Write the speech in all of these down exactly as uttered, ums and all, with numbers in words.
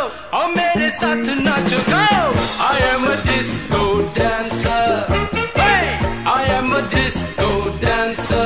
और मेरे साथ नाचो गाओ। I am a disco dancer, hey, I am a disco dancer।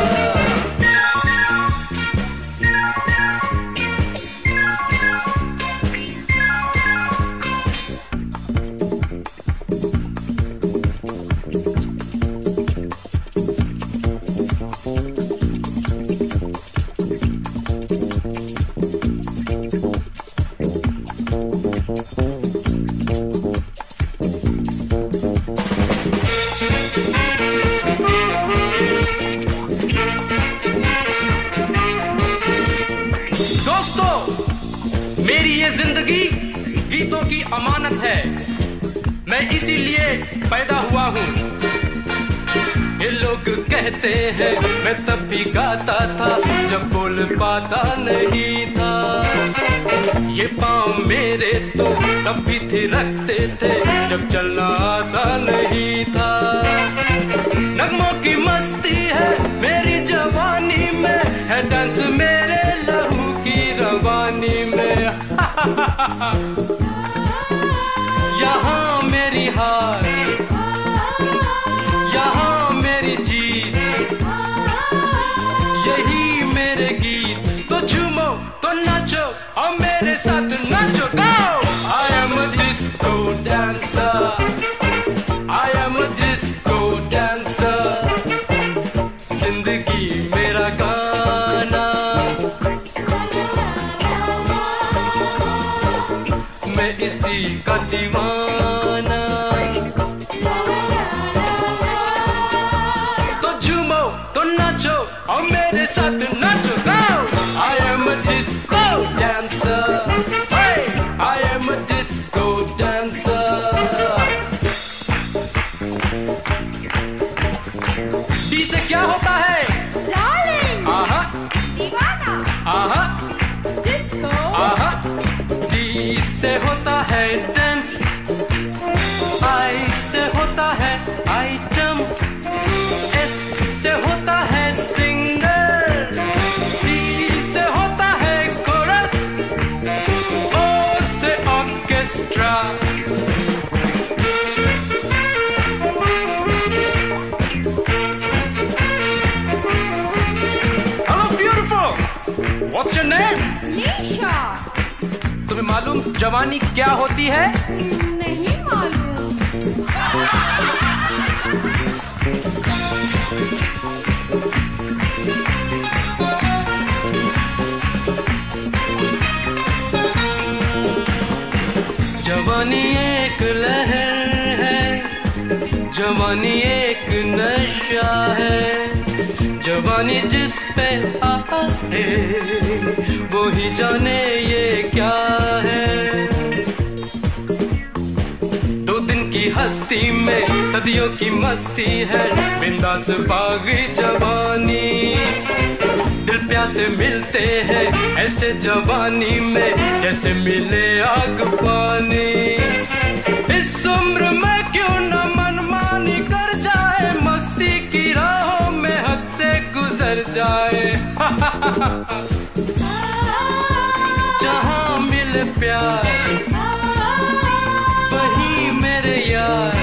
मेरी ये जिंदगी गीतों की अमानत है, मैं इसीलिए पैदा हुआ हूँ। ये लोग कहते हैं मैं तब भी गाता था जब बोल पाता नहीं था। ये पाँव मेरे तो तब भी थिरकते थे जब चलना आता नहीं था। नगमों की मस्ती है मेरी जवानी में, है डांस मेरे लहू की रवानी में। यहाँ मेरी हार, यहाँ मेरी जीत, यही मेरे गीत। तो झूमो तो नाचो और मेरे साथ नाचो गाओ। I am a disco dancer, I am a disco dancer। जिंदगी मेरा गाना, मैं इसी का दीवाना। तो झूमो तो नाचो और मेरे साथ नाचो गाओ। I am a disco dancer, hey, I am a disco dancer। D से क्या होता है? डार्लिंग, आहा, दीवाना, आहा, डिस्को, आहा। डी से होता है डांस, आई से होता है आइटम, एस से होता है सिंगर, सी से होता है कोरस, ओ से orchestra. Hello beautiful, what's your name? Nisha. तुम्हें मालूम जवानी क्या होती है? नहीं मालूम। जवानी एक लहर है, जवानी एक नशा है। जवानी जिस पे आए वो ही जाने ये क्या है। दो दिन की हस्ती में सदियों की मस्ती है, बिंदास बागी जवानी। दिल प्यासे मिलते हैं ऐसे जवानी में जैसे मिले आग पानी। इस उम्र में क्यों न मनमानी कर जाए, मस्ती की राहों में हद से गुजर जाए। जहाँ मिले प्यार वहीं मेरे यार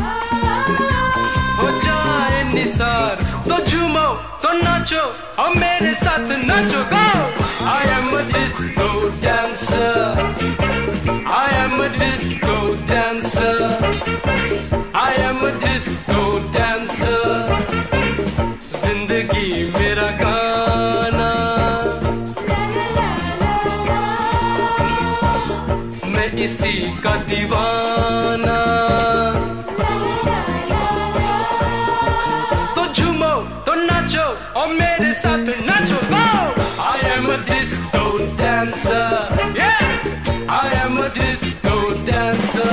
हो जाए निसार। तो झूमो तो नाचो और मेरे साथ नाचो गाओ। I am a disco dancer, I am a disco dancer, I am a disco dancer। जिंदगी मेरा गाना, मैं इसी का दीवाना। तो झूमो तो नाचो और मेरे साथ नाचो गाओ। I am a disco dancer, yeah, I am a disco dancer।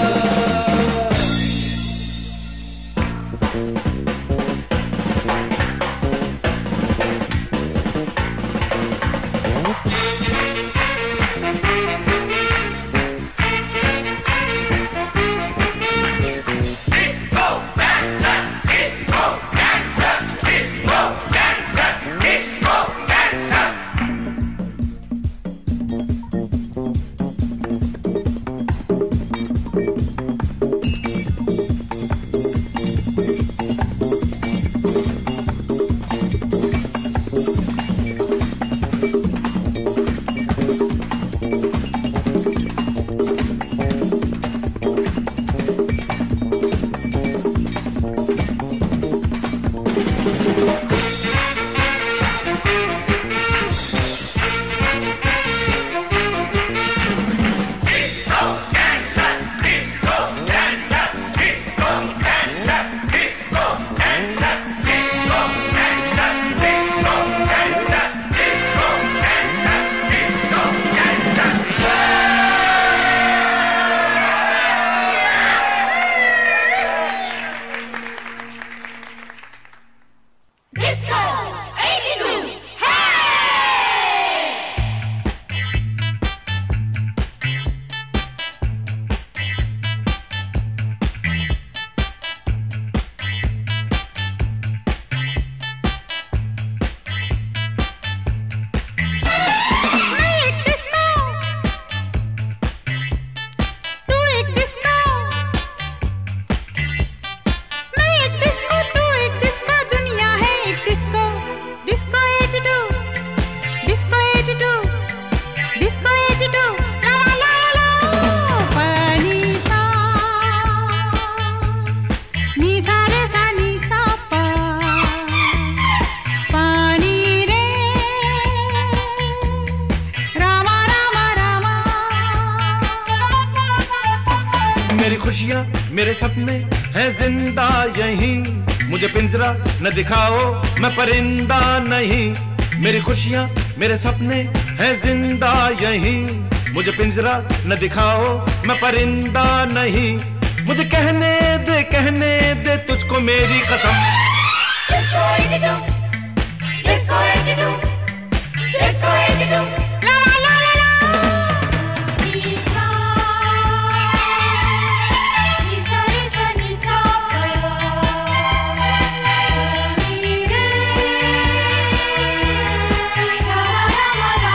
खुशियाँ मेरे सपने हैं जिंदा यहीं, मुझे पिंजरा न दिखाओ मैं परिंदा नहीं। मेरी खुशियाँ मेरे सपने हैं जिंदा यहीं, मुझे पिंजरा न दिखाओ मैं परिंदा नहीं। मुझे कहने दे कहने दे तुझको मेरी कसम। Disco eighty-two, Disco eighty-two, Disco eighty-two, la la la la la. Nisa, Nisa, Nisa, Nisa, Nire, Rama,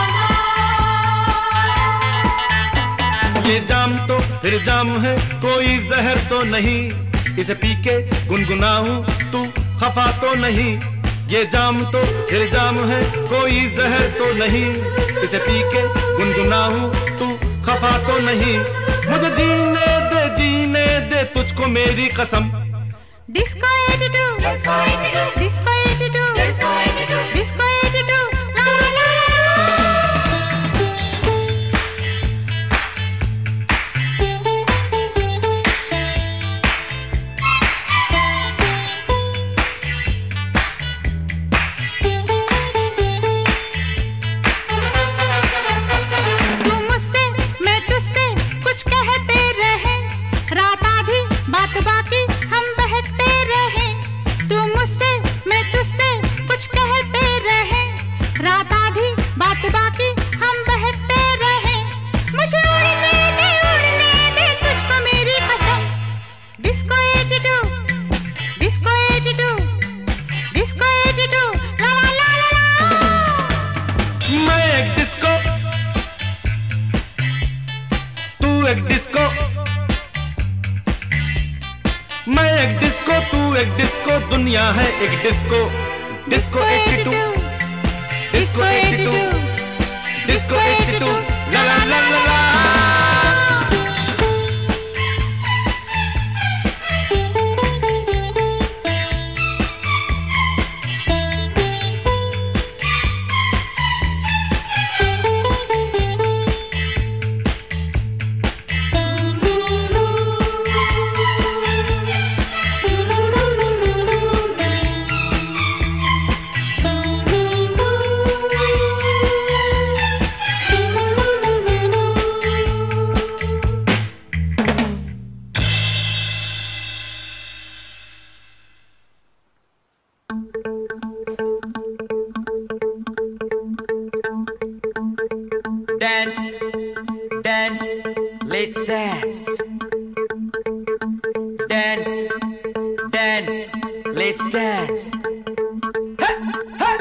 Rama, ये जाम तो फिर जाम है, कोई जहर तो नहीं, इसे पी के गुनगुनाऊं तू खफा तो नहीं। ये जाम तो फिर जाम है, कोई जहर तो नहीं, इसे पी के गुनगुनाऊं तू खफा तो नहीं। मुझे जीने दे जीने दे तुझको मेरी कसम। Disco eighty-two, Disco eighty-two, Disco eighty-two, Disco eighty-two, Disco eighty-two, la la la la. तू मुझसे मैं तुझसे कुछ कहते रहे, रात आधी बात बाकी हम बहते रहे। तू मुझसे मैं तुझसे कुछ कहते रहे, रात आधी बात बाकी हम बहते रहे। मुझे उड़ने दे उड़ने दे तुझको मेरी कसम। Disco eighty-two, Disco eighty-two, Disco eighty-two, la la la la la. मैं एक डिस्को तू एक डिस्को, मैं एक डिस्को तू एक डिस्को, दुनिया है एक disco. Disco eighty-two, disco eighty-two, disco eighty-two, ला ला ला ला ला। Dance, dance, let's dance. Dance, dance, let's dance. Ha, ha.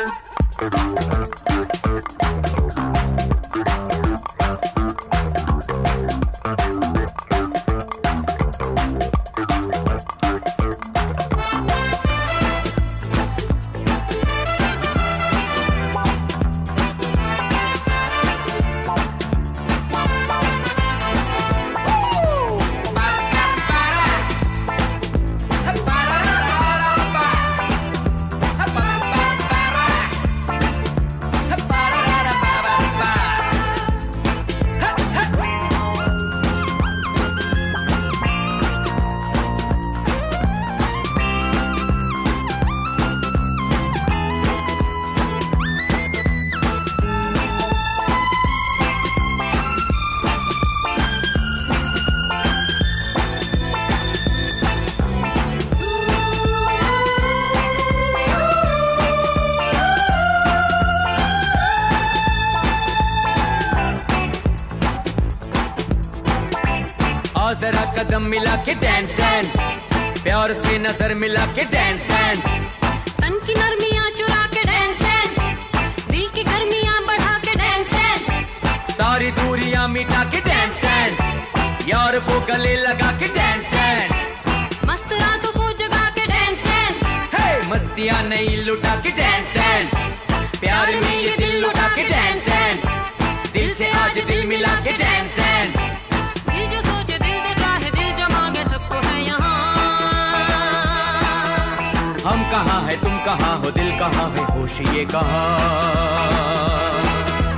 जरा कदम मिला के डांस डांस, प्यार से नजर मिला के डांस डांस। तन की नरमियां चुरा के डांस डांस, दिल की गर्मियां बढ़ा के डांस डांस। सारी दूरियां मिटा के डांस डांस, यार को गले लगा के डांस डांस। मस्त रातों को जगा के डांस डांस, हे मस्तियां नहीं लुटा के डांस डांस। प्यार में ये दिल लुटा के डांस डांस, दिल से आज दिल मिला के डांस डांस। दिल जो सोचे दिल जो चाहे दिल जो मांगे सबको है यहाँ। हम कहाँ है तुम कहाँ हो, दिल कहाँ है, होश ये कहाँ।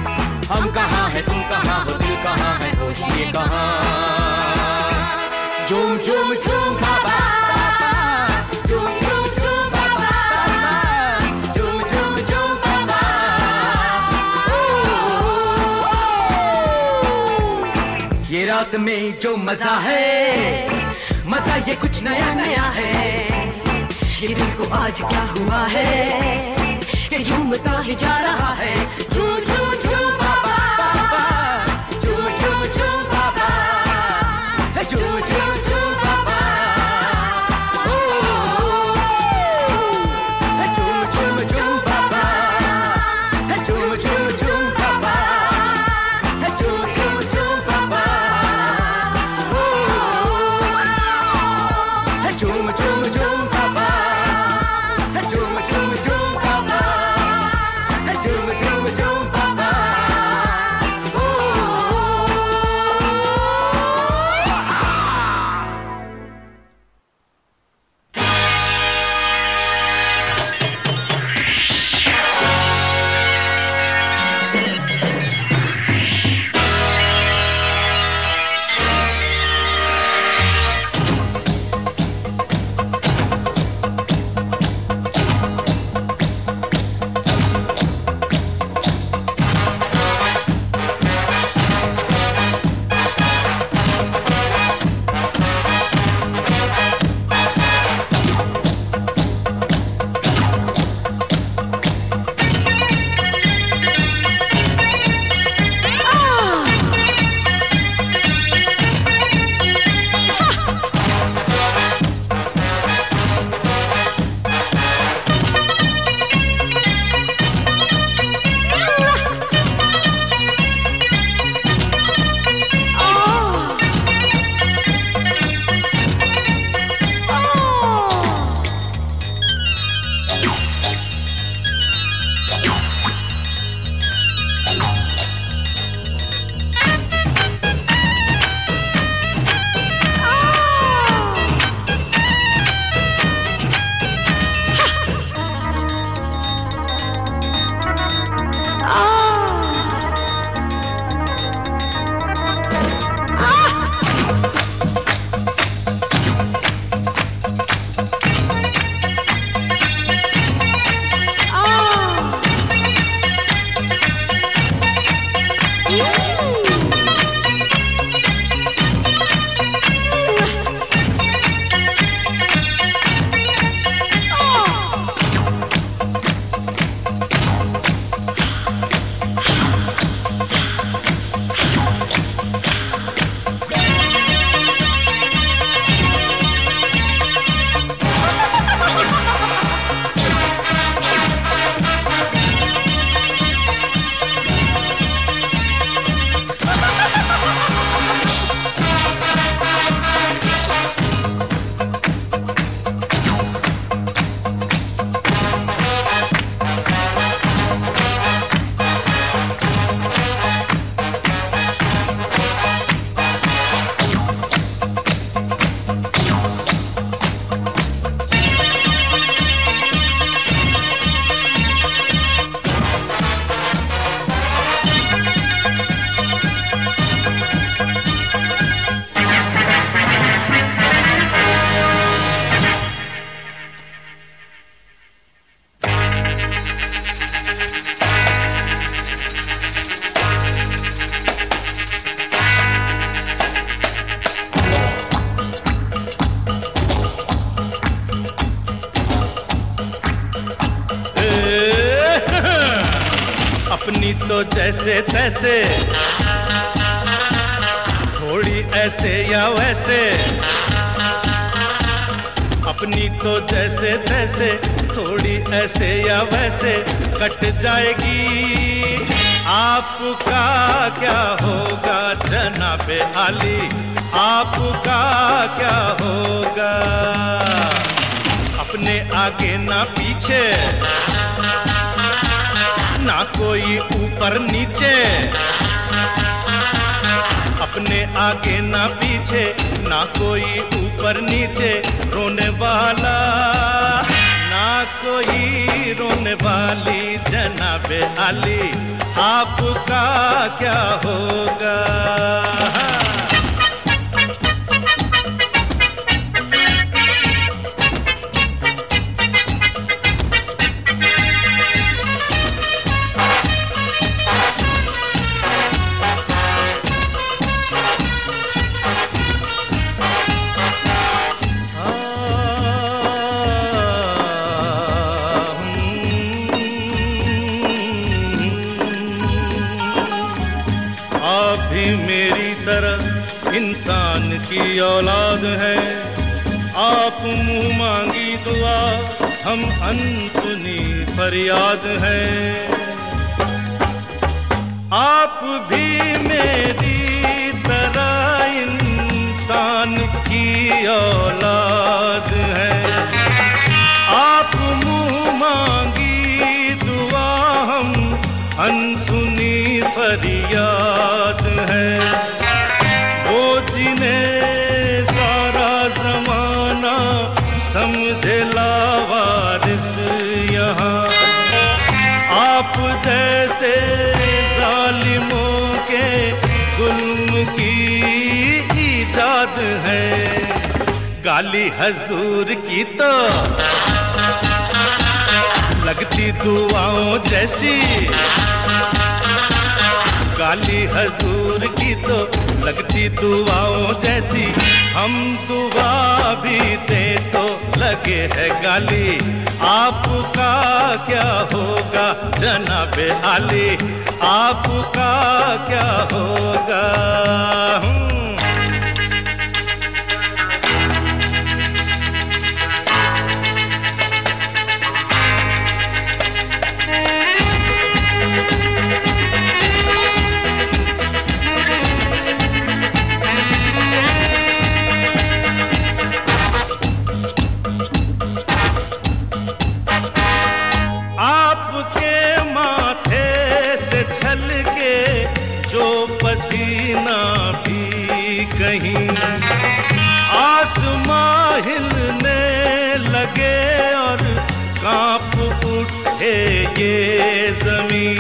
हम कहाँ है तुम कहाँ हो, दिल कहाँ है, होश ये कहाँ। झूम झूम झूम बाबा, झूम झूम झूम बाबा, झूम झूम झूम बाबा। ये रात में जो मजा है, मजा ये कुछ नया नया है। ये दिल को आज क्या हुआ है कि झूमता ही जा रहा है। झूम झूम झूम बाबा, झूम झूम झूम बाबा, झूम झूम झूम बाबा, झूम झूम झूम बाबा, झूम झूम झूम बाबा, झूम झूम झूम बाबा, झूम झूम झूम बाबा, झूम झूम झूम बाबा, झूम झूम झूम बाबा। अपनी तो जैसे तैसे, थोड़ी ऐसे या वैसे। अपनी तो जैसे तैसे, थोड़ी ऐसे या वैसे कट जाएगी। आपका क्या होगा जनाबे आली, आपका क्या होगा। अपने आगे ना पीछे, ना कोई ऊपर नीचे। अपने आगे ना पीछे, ना कोई ऊपर नीचे। रोने वाला ना कोई रोने वाली जनाबे आली, आपका क्या होगा। आप भी मेरी तरह इंसान की औलाद हैं। आप मुंह मांगी दुआ, हम अनसुनी फरियाद हैं। आप भी मेरी तरह इंसान की औलाद हैं। आप मुंह मांगी दुआ, हम अनसुनी फरियाद है। वो जिन्हें सारा जमाना समझे लावारिस यहाँ, आप जैसे जालिमों के जुल्म की ईजाद है। गाली हजूर की तो लगती दुआओं जैसी, गाली हजूर की तो लगती दुआओं जैसी। हम दुआ भी दे तो लगे है गाली। आपका क्या होगा जनाबे आली, आपका क्या होगा। जो पसीना भी कहीं आसमां हिलने लगे और कांप उठे ये जमीन।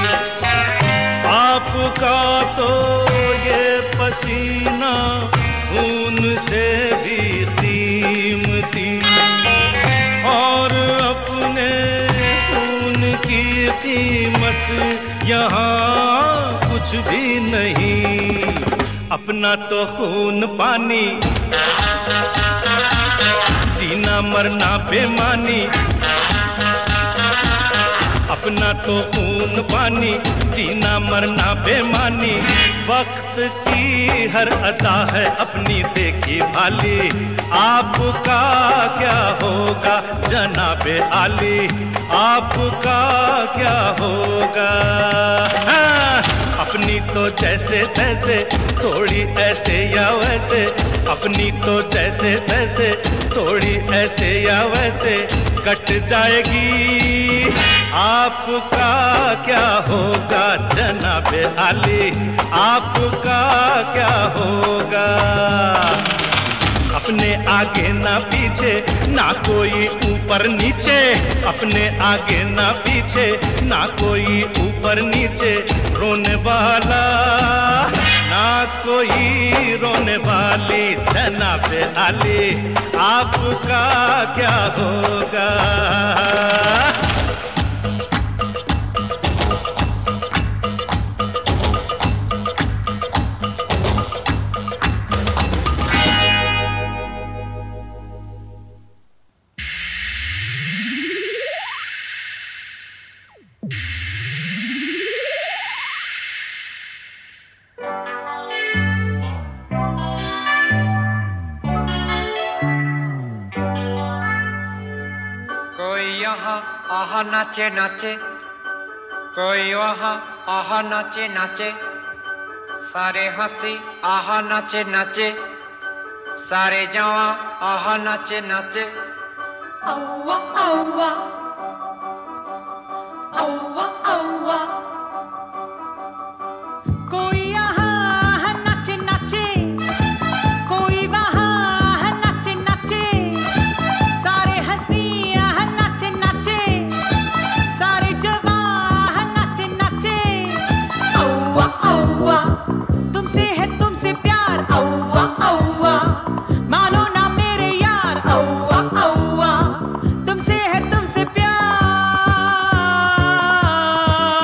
आपका तो ये पसीना खून से भी कीमती, और अपने खून की कीमत यहाँ कुछ भी नहीं। अपना तो खून पानी, जीना मरना बेमानी। अपना तो खून पानी, जीना मरना बेमानी। वक्त की हर अदा है अपनी देखी भाली। आपका क्या होगा जनाबे आली, आपका क्या होगा। हाँ, अपनी तो जैसे तैसे, थोड़ी ऐसे या वैसे। अपनी तो जैसे तैसे, थोड़ी ऐसे या वैसे कट जाएगी। आपका क्या होगा जनाबे आली, आपका क्या होगा। अपने आगे ना पीछे, ना कोई ऊपर नीचे। अपने आगे ना पीछे, ना कोई ऊपर नीचे। रोने वाला ना कोई रोने वाली जनाबे आली, आपका क्या होगा। आहा नाचे नाचे, कोई वहाँ आहा नाचे नाचे। सारे हंसी आहा नाचे नाचे, सारे जवां आहा नाचे नाचे। औवा औवा औवा औवा, कोई यहाँ नाचे नाचे, कोई वहाँ नाचे नाचे। सारे हंसी यहाँ नाचे नाचे, सारे जवां नाचे नाचे। औवा औवा, तुमसे है तुमसे प्यार। औवा औवा, मानो ना मेरे यार। औवा औवा, तुमसे है तुमसे प्यार।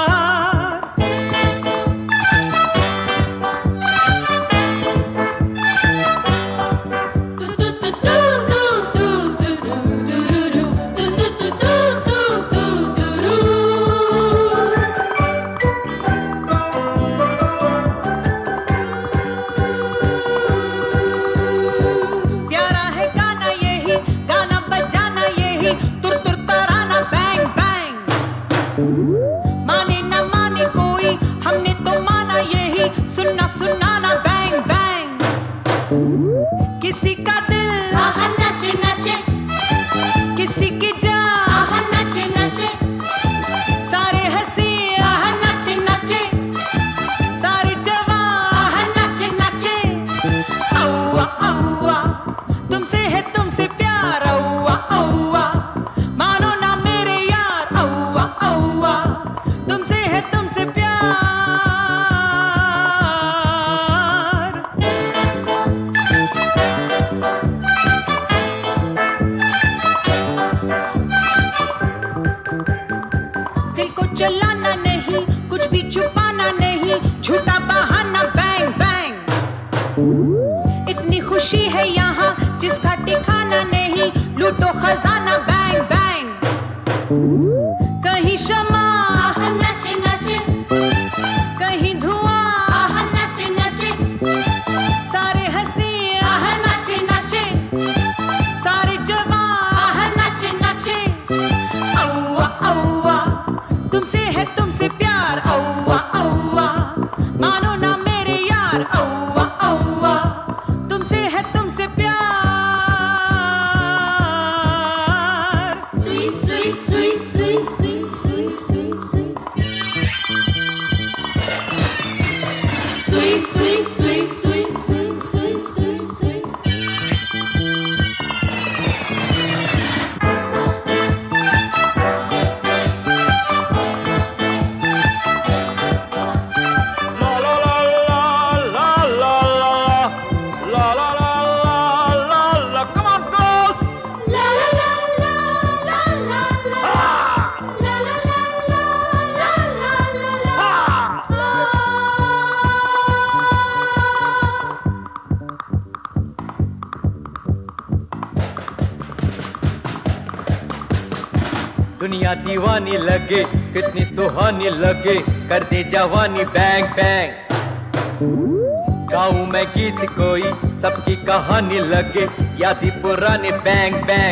खुशी है यहाँ जिसका ठिकाना नहीं, लूटो खजाना बैंग बैंग। कहीं शमा नचे नचे, कहीं धुआं नचे नचे, सारे हंसी नचे नचे, सारे जवान नचे नचे। औवा औवा तुमसे है तुमसे प्यार, औवा औवा मानो ना मेरे यार, औवा औवा तुमसे है तुमसे प्यार। सुई सुई सुई सुई सुई सुई सुई सुई, सुई सुई सुई सुई सुई सुई सुई सुई। La la la la la la la la la la la la. Come on, girls. La la la la la la la, la la la la la la la la. दुनिया दीवानी लगे, कितनी सुहानी लगे, कर दे जवानी बैंग बैंग। गाऊं मैं गीत कोई, सबकी कहानी लगे, यादी पुराने बैंग बैंग।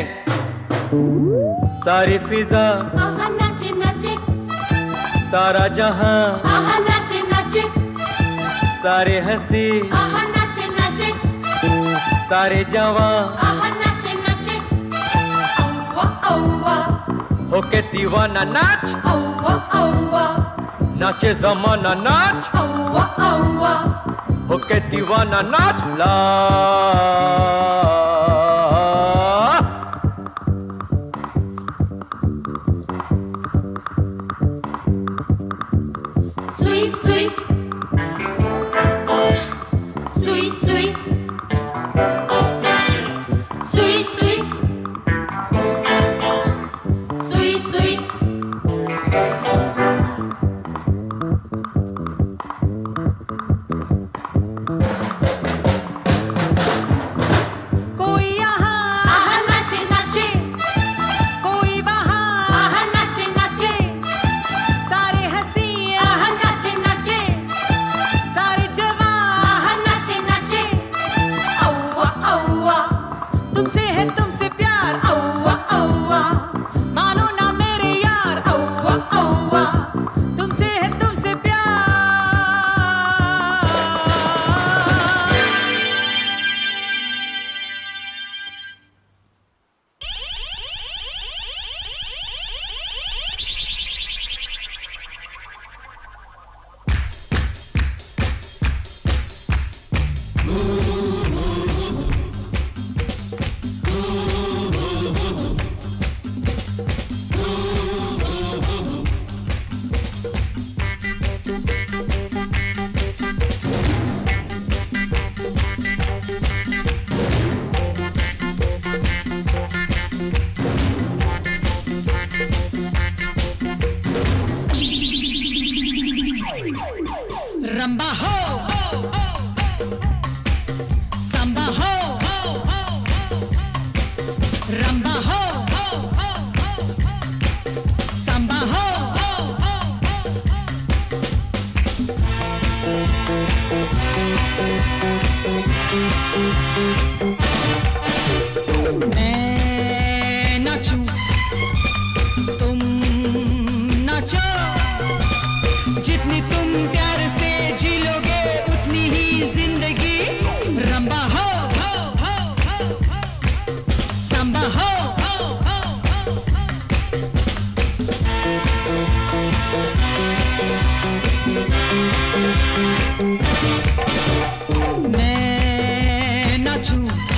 सारी फिजा आहा नचे नचे, सारा जहां, आहा नचे नचे, सारे हंसी आहा नचे नचे, सारे जवां, आहा नचे नचे। औवा औवा, होके दीवाना नाच, औवा औवा, नाचे जमाना नाच, औवा औवा। होके दीवाना नाच ला। सुई सुई, सुई सुई, सुई सुई, सुई सुई। कोई यहाँ आहा नचे नचे, कोई वहाँ, आहा नचे नचे, सारे हंसी आहा नचे नचे, सारे जवान आहा नचे नचे। औवा औवा तुमसे है तुमसे प्यार, औवा औवा मानो ना मेरे यार, औवा औवा तुमसे है तुमसे प्यार। रंबा हो सांबा हो, रंबा हो सांबा हो। मैं नाचूं तुम नाचो, जितनी तुम प्यार से जी लोगे उतनी ही जिंदगी। रंबा हो सांबा हो, मैं नाचूं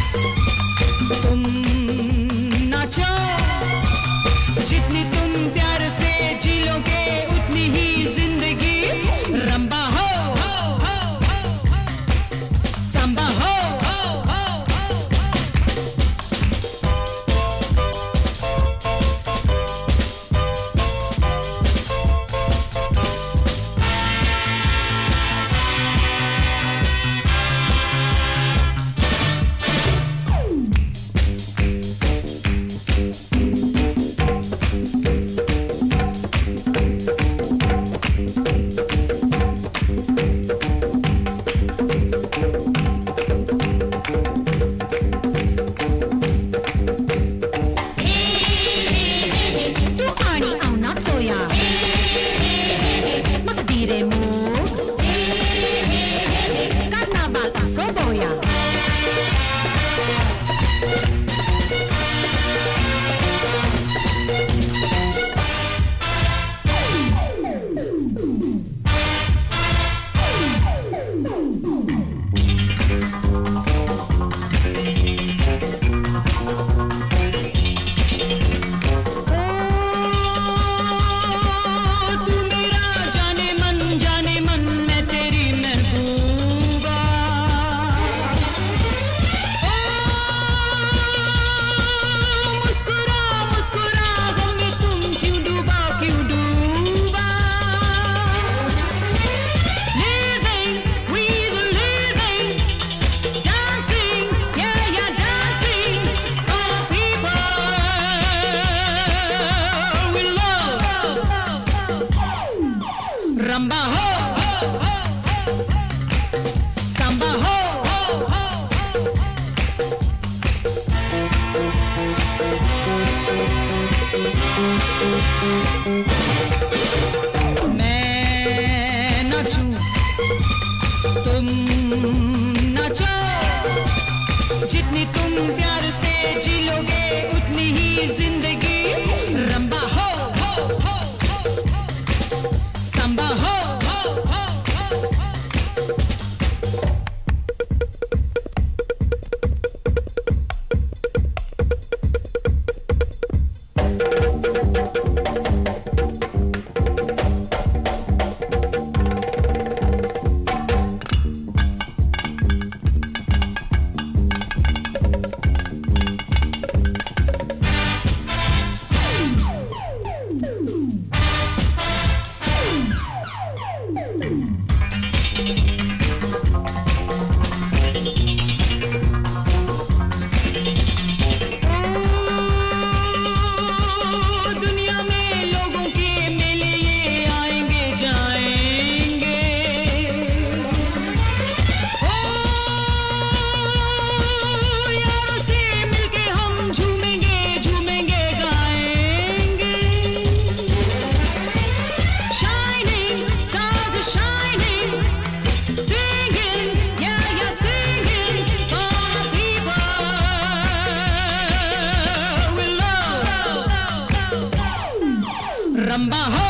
रंबा हो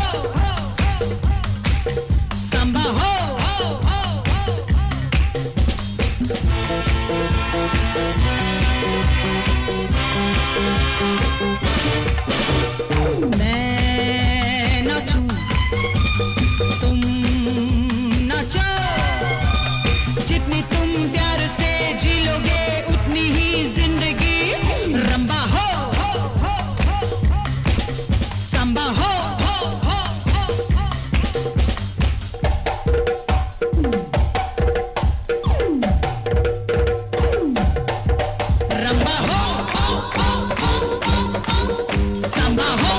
सांबा हो मैं नाचूं तुम नाचो जितनी तुम प्यार से जी लोगे उतनी ही जिंदगी रंबा हो सांबा हो रंबा हो सांबा हो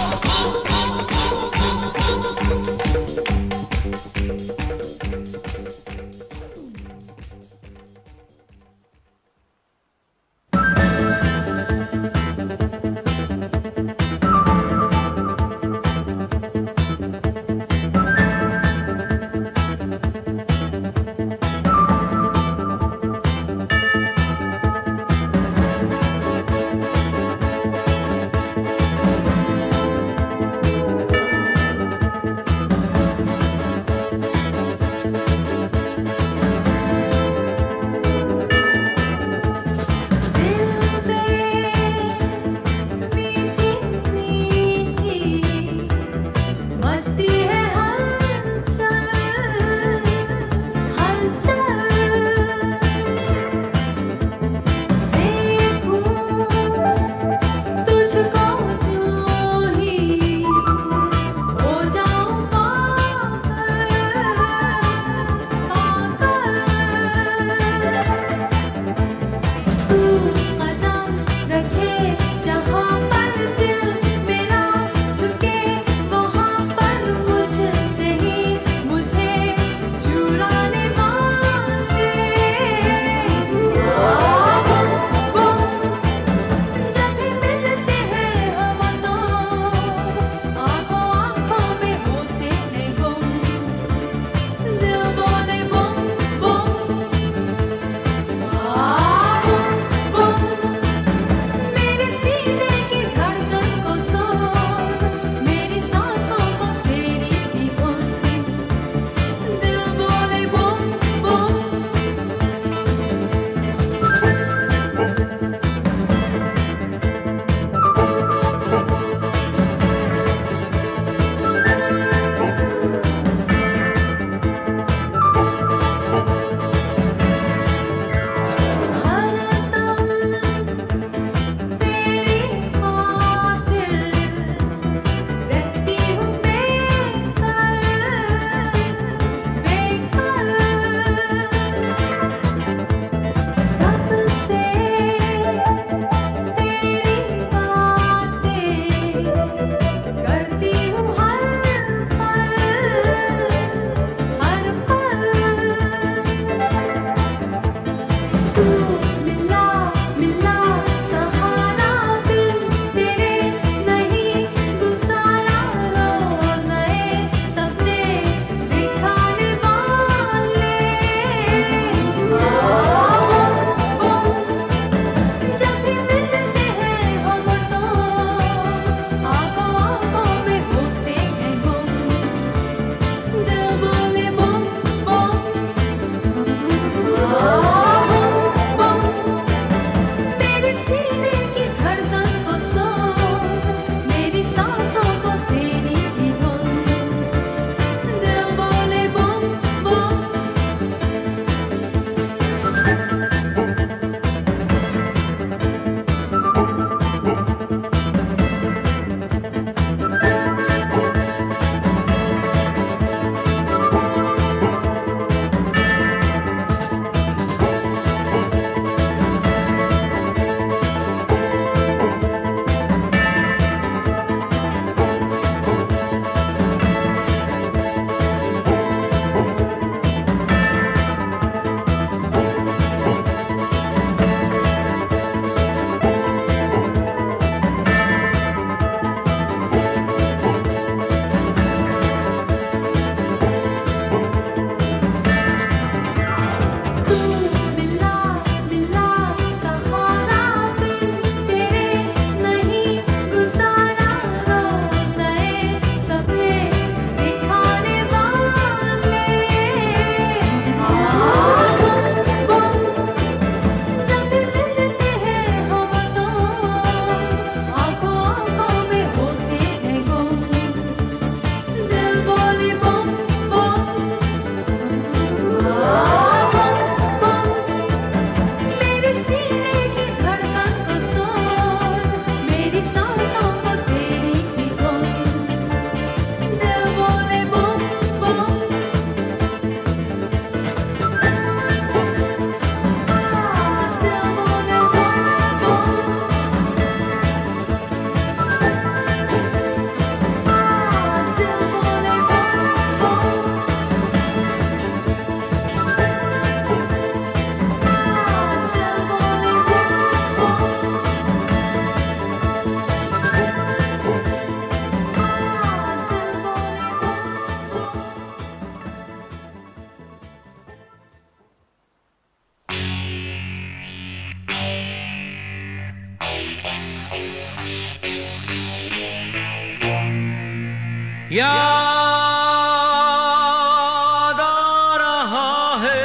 याद आ रहा है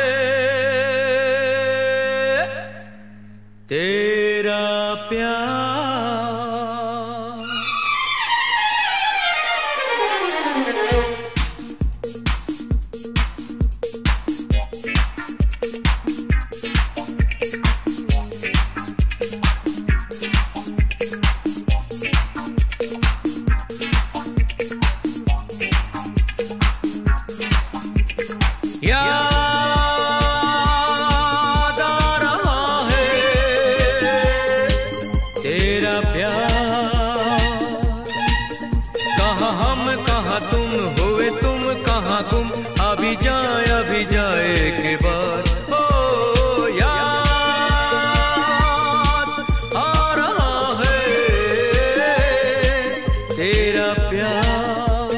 तेरा प्यार। याद आ रहा है तेरा प्यार। कहाँ हम कहाँ तुम हुए तुम कहाँ गुम, अभी जाए अभी जाए के बाद। ओ याद आ रहा है तेरा प्यार।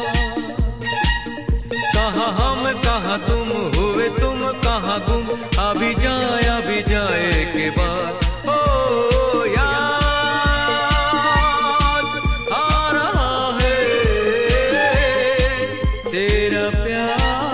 कहाँ हम कहाँ तुम हुए तुम कहाँ गुम, अभी जाए अभी जाए के बाद। ओ याद आ रहा है तेरा प्यार।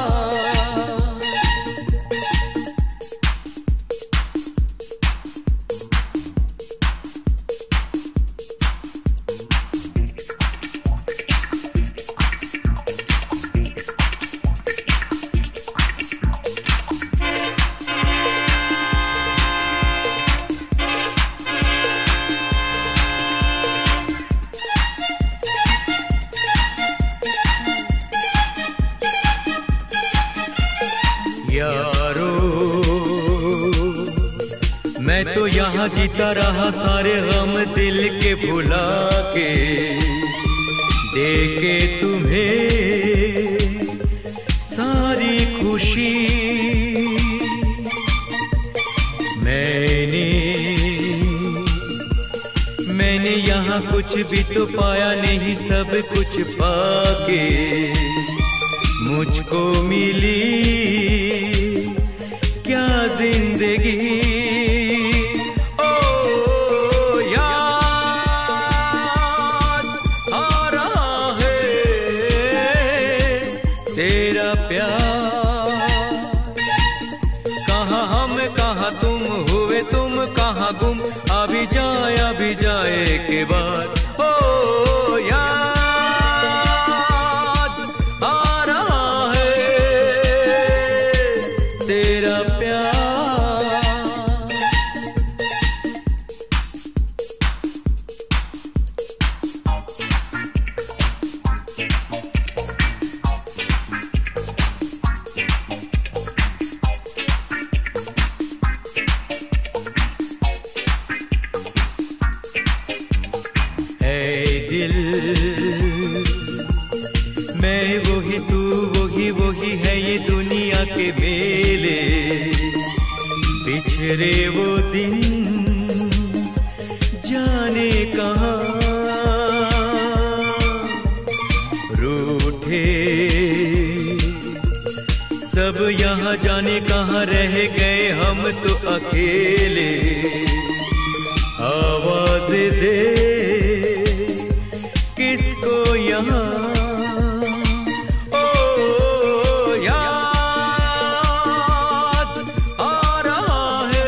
यारो मैं तो यहाँ जीता रहा सारे गम दिल के भुला के, देके तुम्हें सारी खुशी। मैंने मैंने यहाँ कुछ भी तो पाया नहीं, सब कुछ पाके मुझको मिली क्या जिंदगी। ओ याद आ रहा है तेरा प्यार। कहाँ हम कहाँ तुम हुए तुम कहाँ गुम, अभी जाए अभी जाए के बाद। ओ याद आ रहा है तेरा प्यार। है दिल मैं वही तू वही वही है ये दुनिया के मेले। बिछड़े वो दिन जाने कहाँ, रूठे सब यहाँ जाने कहाँ रह गए हम तो अकेले। आवाज दे किसको यहाँ। ओ याद आ रहा है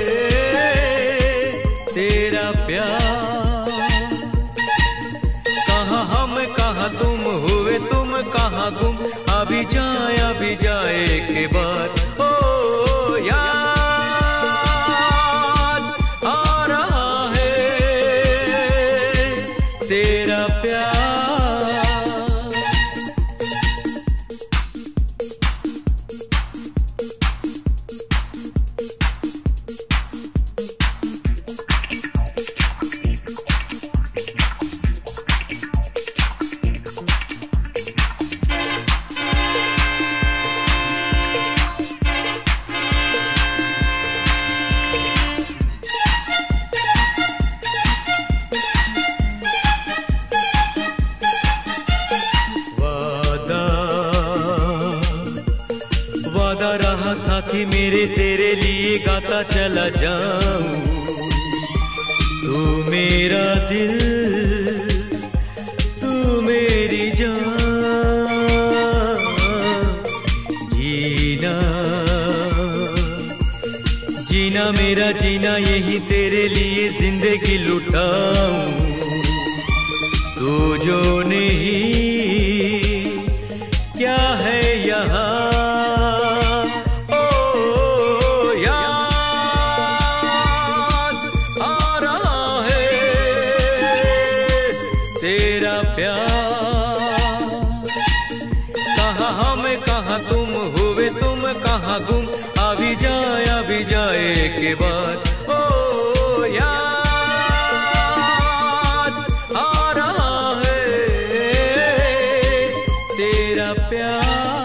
तेरा प्यार। कहाँ हम कहाँ तुम हुए तुम कहाँ गुम, अभी जाए अभी जाए के बाद। ओ याद आ रहा है तेरा प्यार। रहा साथी मेरे तेरे लिए गाता चला जाऊं। तू मेरा दिल, तू मेरी जान। जीना मेरा जीना यही तेरे लिए जिंदगी लुटाऊं, तू जो नहीं क्या है यहाँ ओ याद आ रहा है तेरा प्यार। कहाँ हम कहाँ तुम हुए तुम कहाँ गुम, अभी जाए अभी जाए के बाद ओ याद आ रहा है तेरा प्यार।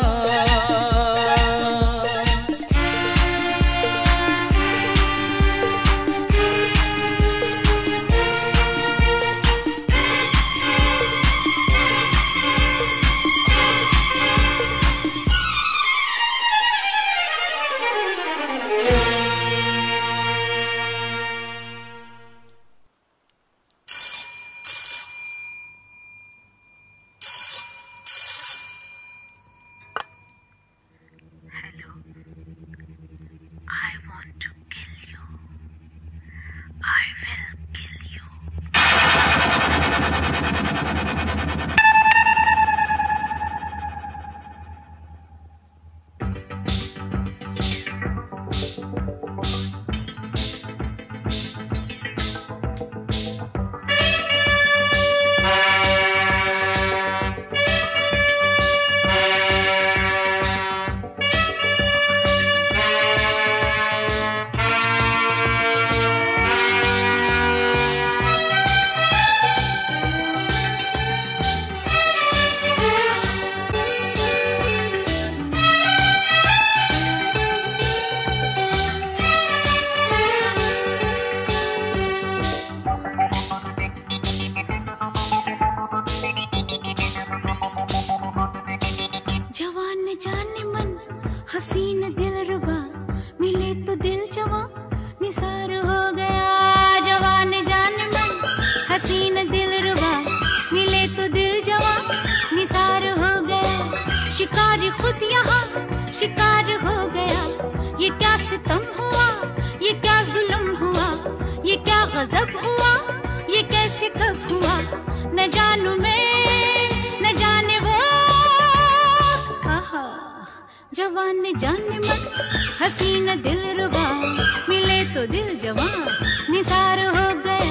हसीन दिलरुबा मिले तो दिल जवां निसार हो गया। जवान जान मन हसीन दिलरुबा मिले तो दिल जवां निसार हो गया। शिकारी खुद यहाँ शिकार हो गया। ये क्या सितम हुआ, ये क्या जुल्म हुआ, ये क्या गजब हुआ, ये कैसे कब हुआ, न जानू मैं न जाने वो। आहा जवान जान मन हसीन दिलरुबा मिले तो दिल जवां निसार हो गया।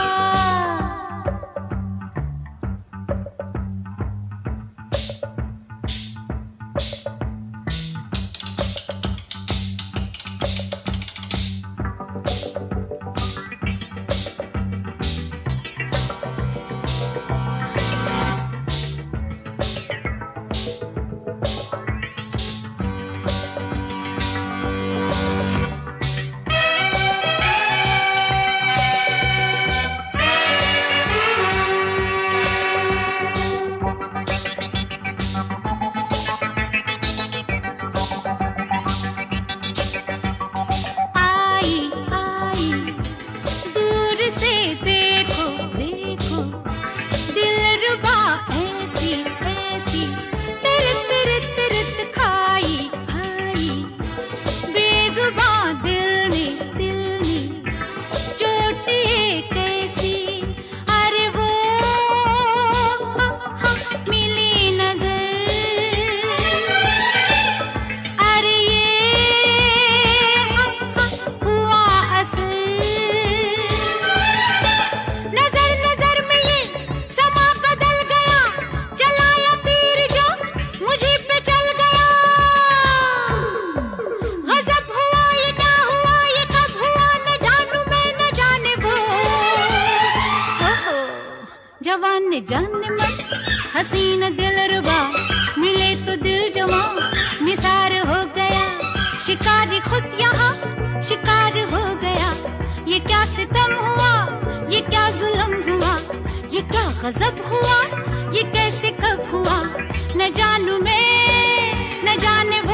जान मन हसीन दिलरुबा मिले तो दिल जवां निसार हो गया। शिकारी खुद यहाँ शिकार हो गया। ये क्या सितम हुआ, ये क्या जुल्म हुआ, ये क्या गजब हुआ, ये कैसे कब हुआ, न जानू मैं न जाने वो।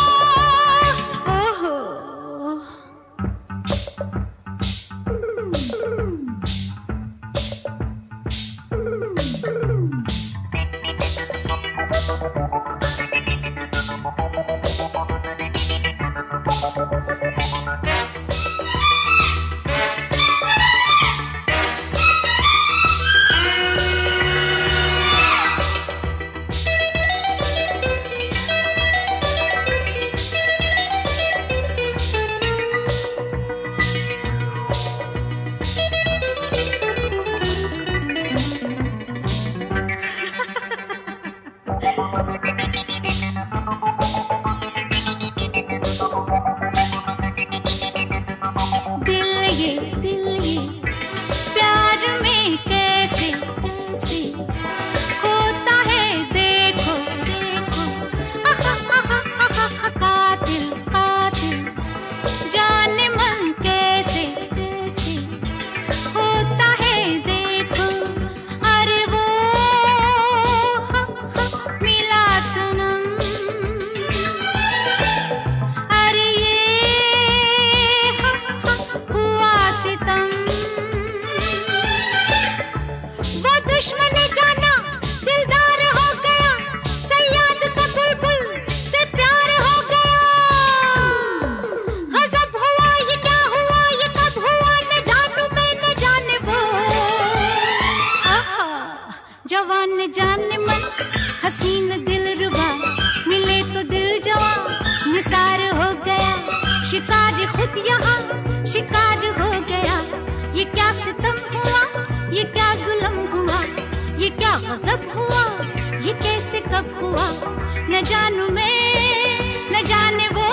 ओहो प्यार खुद यहाँ शिकार हो गया। ये क्या सितम हुआ, ये क्या जुल्म हुआ, ये क्या गजब हुआ, ये कैसे कब हुआ, न जानू मैं न जाने वो।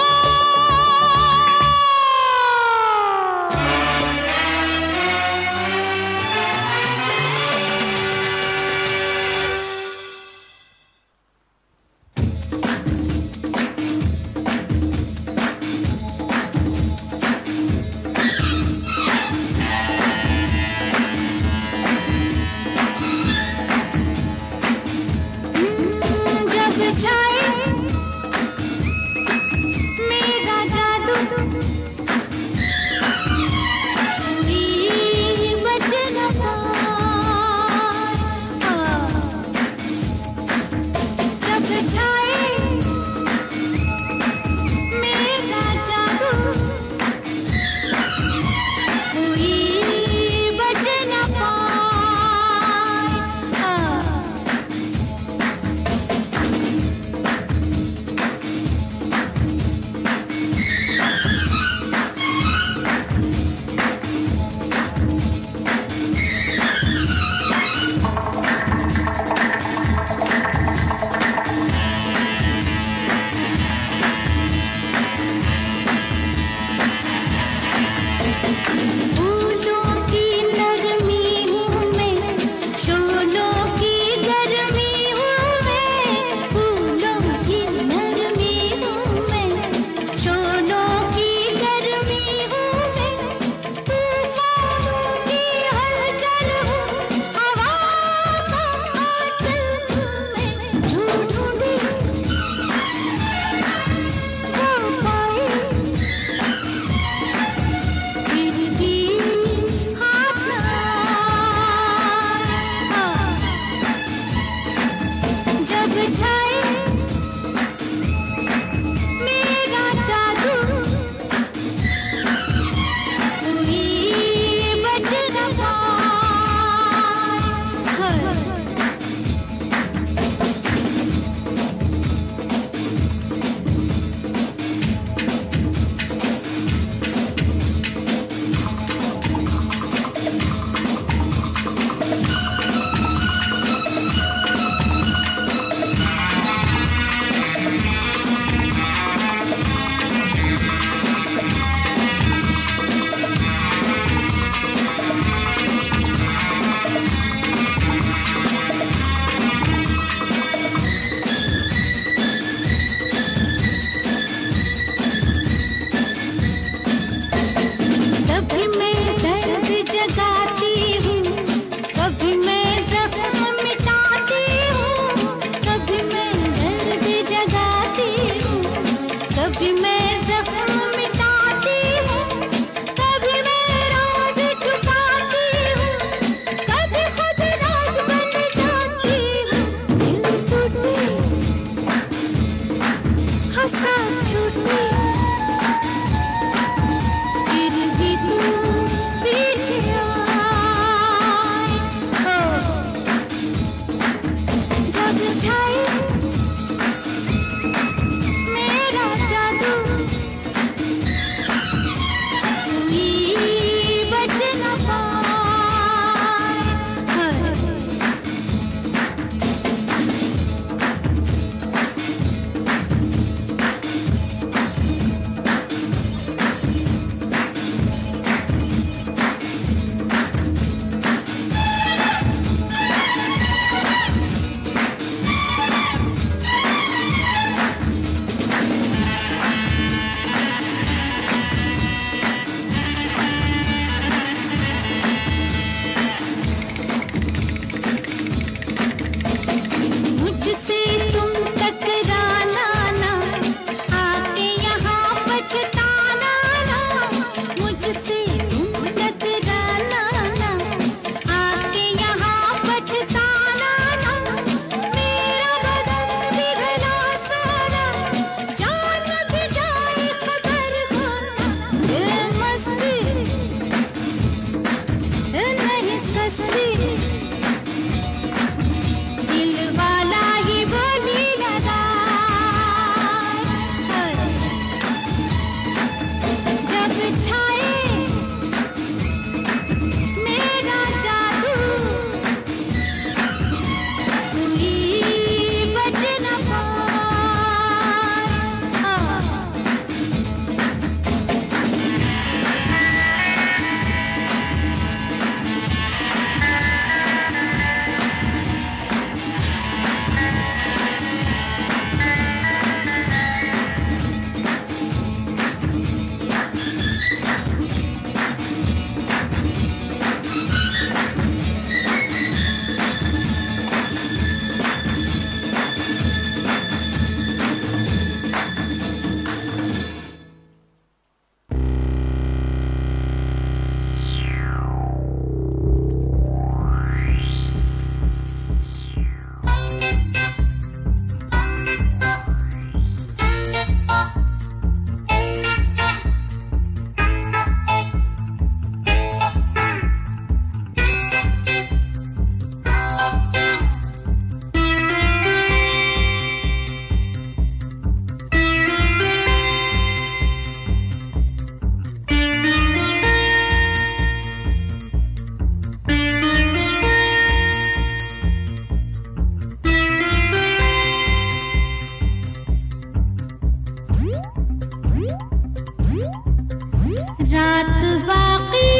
रात बाकी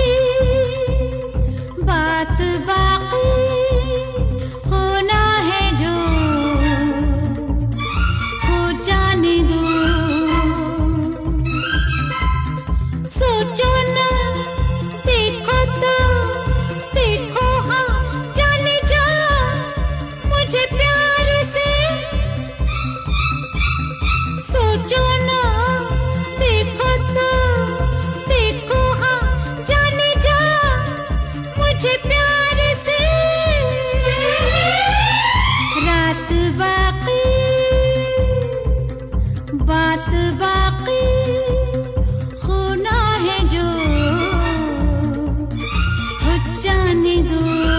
बात बाकी होना है जो हो जाने दो। सोचो ना देखो तो देखो हाँ जाने जा मुझे प्यार से। सोचो ना देखो तो देखो हाँ जाने जा मुझे प्यार से। रात बाकी बात बाकी होना है जो हो जाने दो।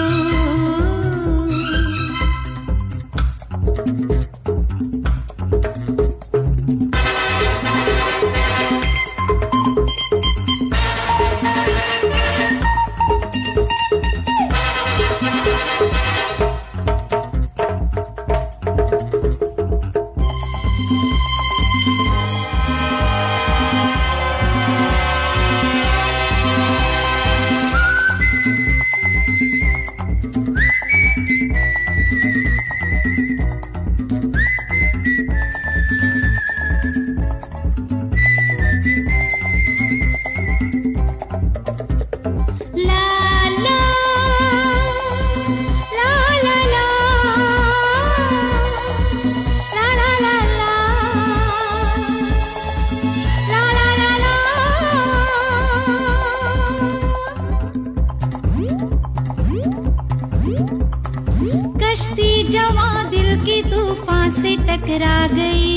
कश्ती जवां दिल की तूफान से टकरा गई।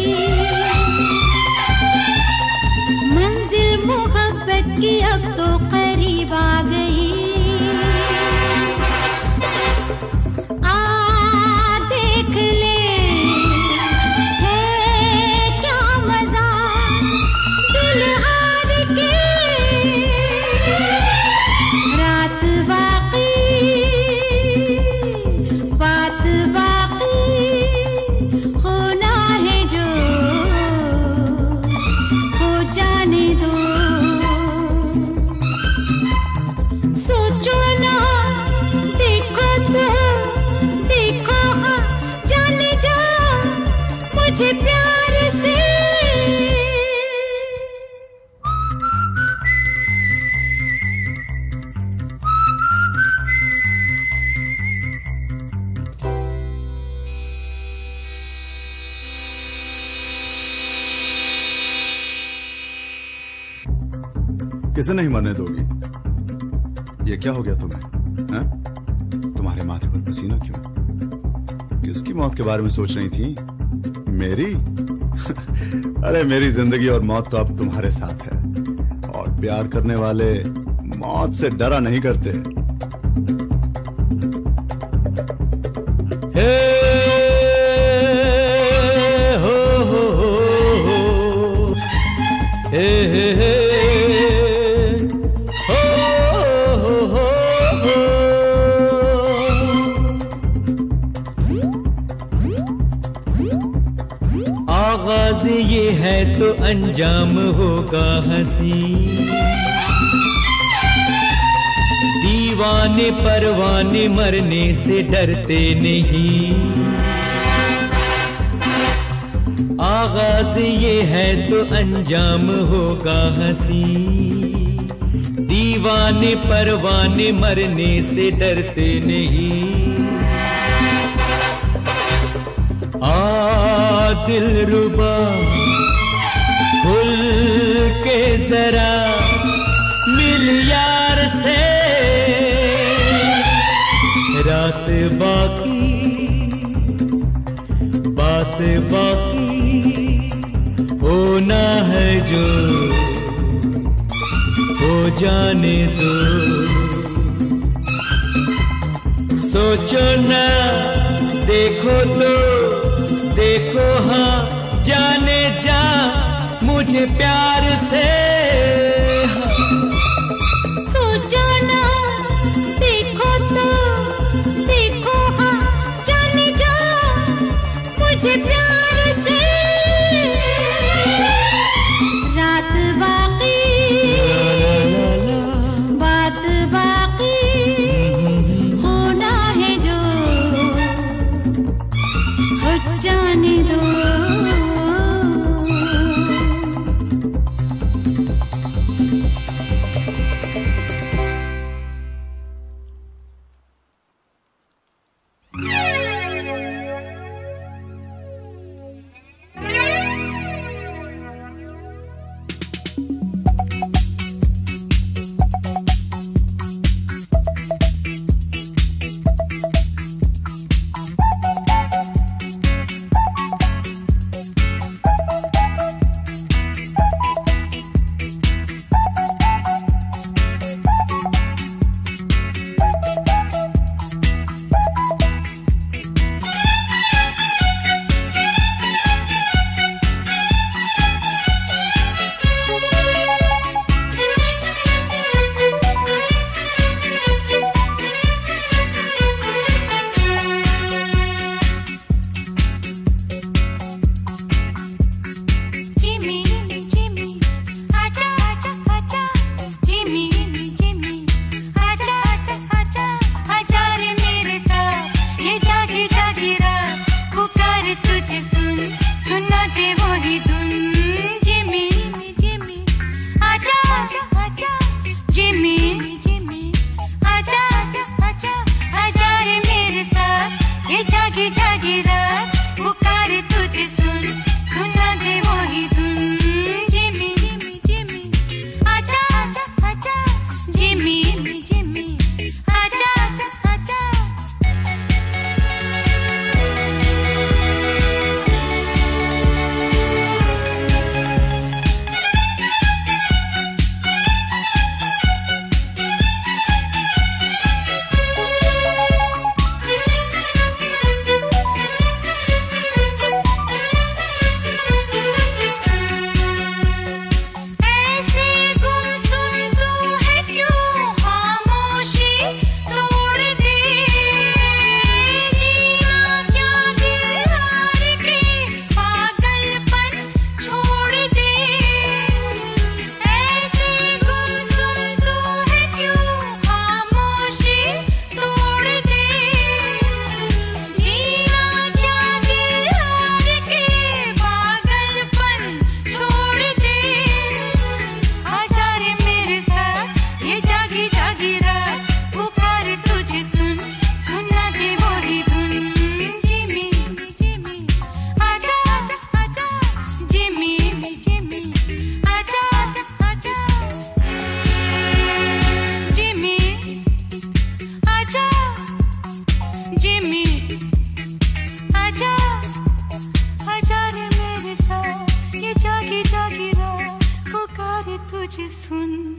मंजिल मोहब्बत की अब तो करीब आ गई। आ देख ले है क्या मजा दिल हार के। रात बाकी बात बाकी होना है जो हो जाने दो। सोचो ना देखो तो देखो हाँ जाने जा मुझे प्यार से। किसे नहीं मरने दोगी? ये क्या हो गया तुम्हें? है? तुम्हारे माथे पर पसीना क्यों? किसकी मौत के बारे में सोच रही थी? मेरी? अरे मेरी जिंदगी और मौत तो अब तुम्हारे साथ है। और प्यार करने वाले मौत से डरा नहीं करते। हे हो हो हो हो हे हे हे आगाज ये है तो अंजाम होगा हंसी। दीवाने परवाने मरने से डरते नहीं। आगाज ये है तो अंजाम होगा हंसी। दीवाने परवाने मरने से डरते नहीं। आ दिलरुबा खुल के जरा मिल यार से। रात बाकी बात बाकी होना है जो हो जाने दो। सोचो ना देखो तो देखो हाँ जाने जा मुझे प्यार से। सोचो ना देखो तो देखो हाँ जाने जा मुझे प्यार से। रात बाकी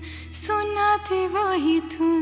सुनाते वही धुन।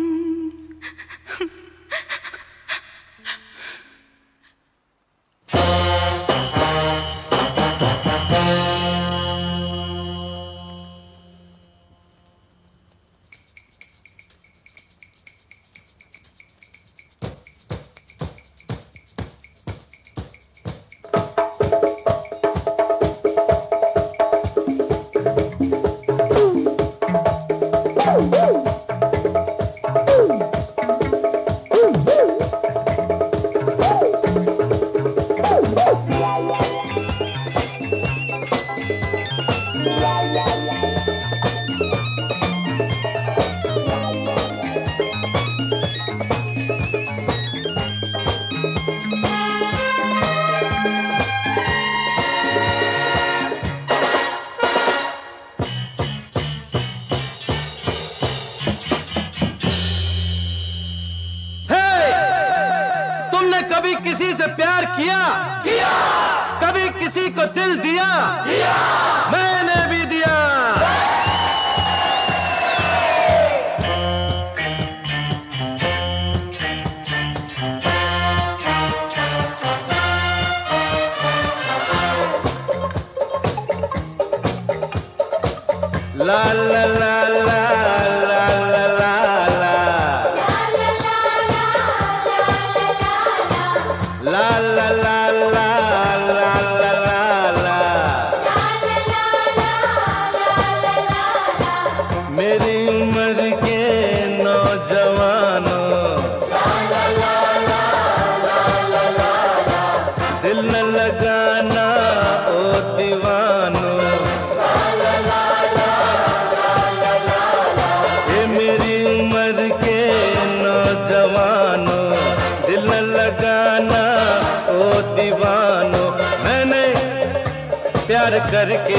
करके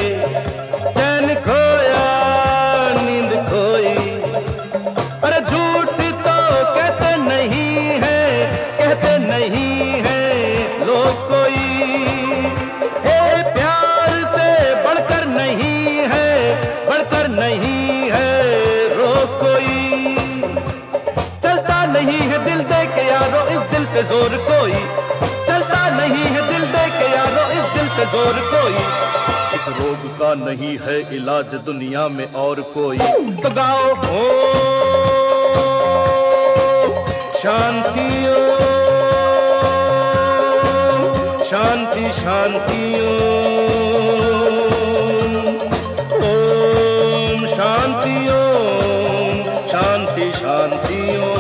चैन खोया नींद खोई। अरे झूठ तो कहते नहीं है, कहते नहीं है लोग कोई। ए प्यार से बढ़कर नहीं है, बढ़कर नहीं है रोग कोई। चलता नहीं है दिल दे के यारो इस दिल पे जोर कोई। चलता नहीं है दिल दे के यारो इस दिल पे जोर कोई। इस रोग का नहीं है इलाज दुनिया में और कोई। तो गाओ ओ शांति ओ शांति शांति ओम शांति ओम शांति शांति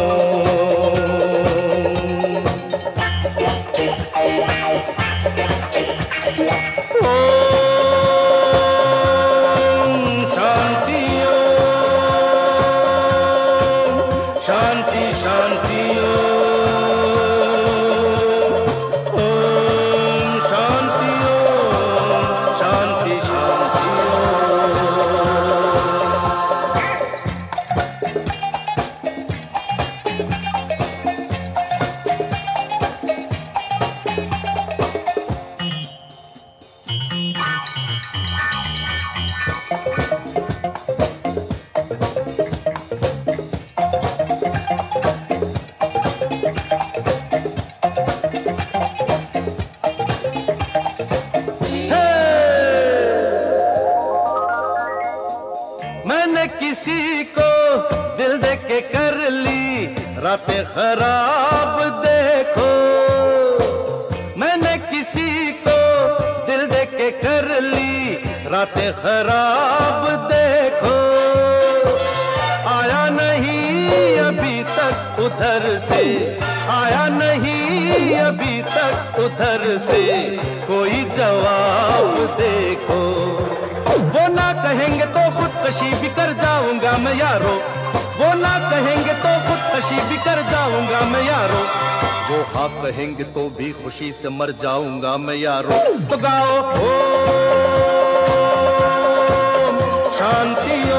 रातें खराब देखो। मैंने किसी को दिल दे के कर ली रातें खराब देखो। आया नहीं अभी तक उधर से, आया नहीं अभी तक उधर से कोई जवाब देखो। वो ना कहेंगे तो खुदकशी भी कर जाऊंगा मैं यारो। वो ना कहेंगे तो खुदकशी भी कर जाऊंगा मैं यारो। वो हाँ कहेंगे तो भी खुशी से मर जाऊंगा मैं यारो। तो गाओ ओ शांति ओ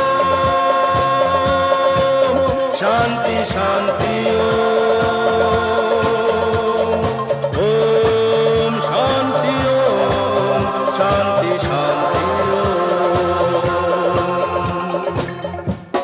शांति शांति ओम शांति ओम शांति शांति ओम।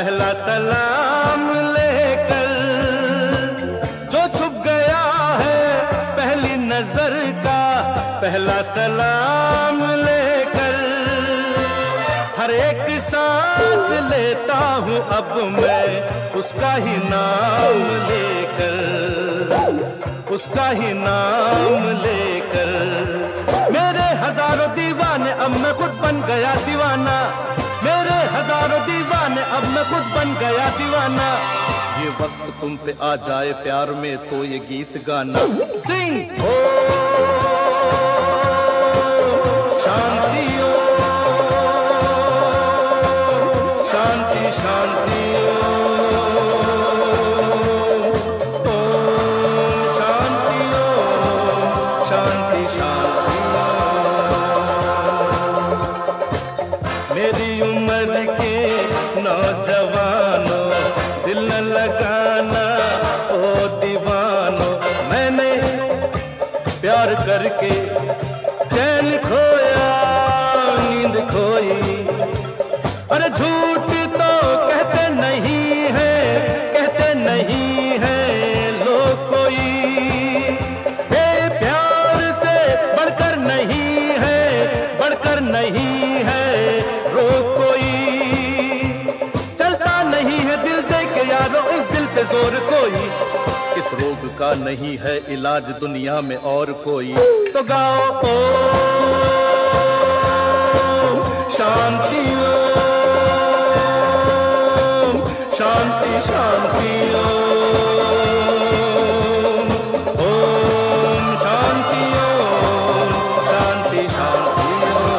पहला सलाम लेकर जो छुप गया है पहली नजर का, पहला सलाम लेकर हर एक सांस लेता हूँ अब मैं उसका ही नाम लेकर, उसका ही नाम लेकर। मेरे हजारों दीवाने अब मैं खुद बन गया दीवाना, मेरे हजारों दीवाने अब मैं खुद बन गया दीवाना। ये वक्त तुम पे आ जाए प्यार में तो ये गीत गाना। सिंग ओ शांति ओ शांति शांति ओ शांति ओ शांति शांति। मेरी उम्र के नौजवानों दिल न लगाना ओ दीवानो, मैंने प्यार करके चैन खोया नींद खोई। अरे झूठ तो कहते नहीं है, कहते नहीं है लोग कोई, ये प्यार से बढ़कर नहीं है, बढ़कर नहीं है रोग कोई। चलता नहीं है दिल दे के यारो इस दिल पे जोर कोई, इस रोग का नहीं है इलाज दुनिया में और कोई। तो गाओ ओ शांति ओ शांति शांति ओम शांति ओम शांति शांति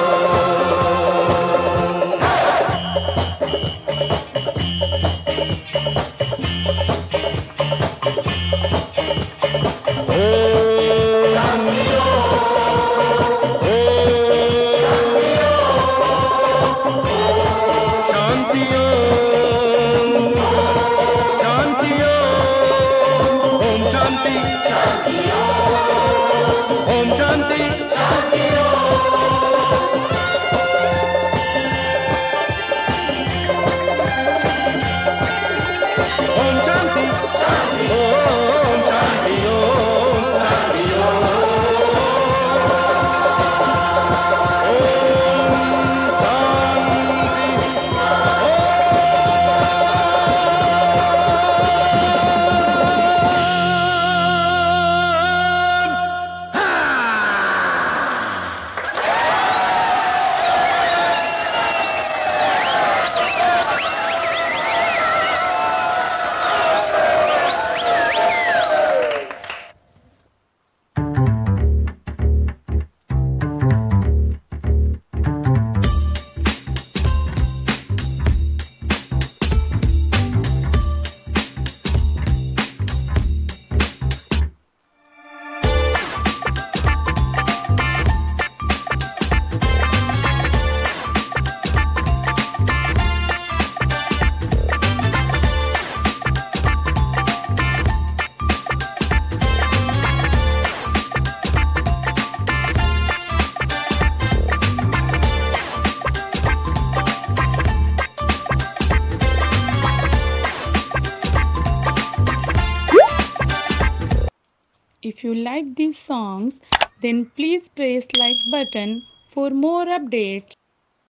If you like these songs, then please press like button for more updates.